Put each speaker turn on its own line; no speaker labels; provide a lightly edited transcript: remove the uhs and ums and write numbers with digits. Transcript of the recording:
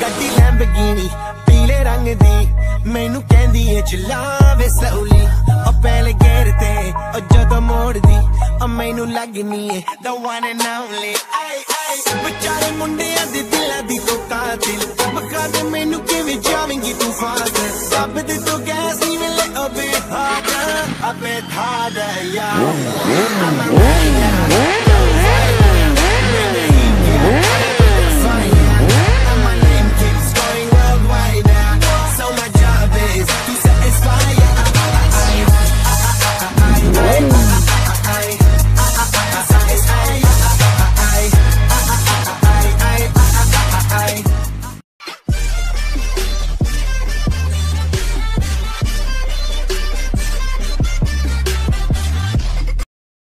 ਗੱਡੀ ਲੈਂਬਗੀਨੀ पीले रंग दी मैनू कहंदी है चलावे slowly ओ पहले गेर ते ओ जदों मोड़ दी ओ मैनू लगनी है the one and only बेचारे मुंडियां दे दिलां दी तो कातिल बखा दे मैनू किवें जावेंगी तू फास्ट सब दे तो गैस नहीं मिले a bit harder yeah